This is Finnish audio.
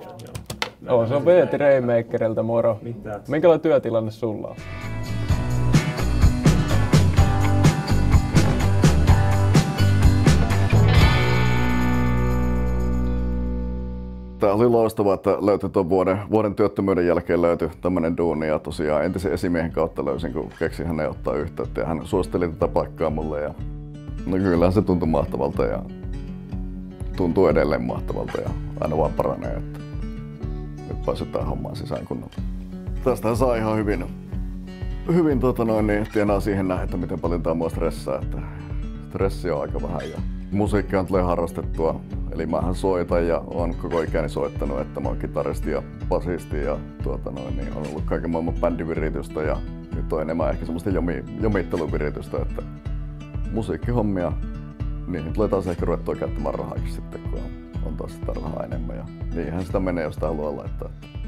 Se on Veeti Rainmakerilta, moro. Minkälainen työtilanne sulla on? Tämä oli loistavaa, että löytyi tuon vuoden työttömyyden jälkeen löytyi tämmöinen duuni ja tosiaan entisen esimiehen kautta löysin, kun keksin hänen ottaa yhteyttä ja hän suositteli tätä paikkaa mulle ja no kyllähän se tuntui mahtavalta ja tuntuu edelleen mahtavalta ja aina vaan paranee, että nyt pääsetään hommaan sisään kunnolla. Tästähän saa ihan hyvin tienaa siihen nähdä, että miten paljon tää mua stressaa, että stressi on aika vähän ja musiikkia tulee harrastettua. Eli mähän soitan ja olen koko ikäni soittanut, että mä oon kitaristi ja basisti ja on ollut kaiken maailman bändiviritystä ja nyt on enemmän ehkä semmoista jomitteluviritystä, että musiikkihommia, niihin tulee taas ehkä ruvettua käyttämään rahaakin sitten, kun on taas sitä rahaa enemmän ja niinhän sitä menee, jos sitä haluaa laittaa.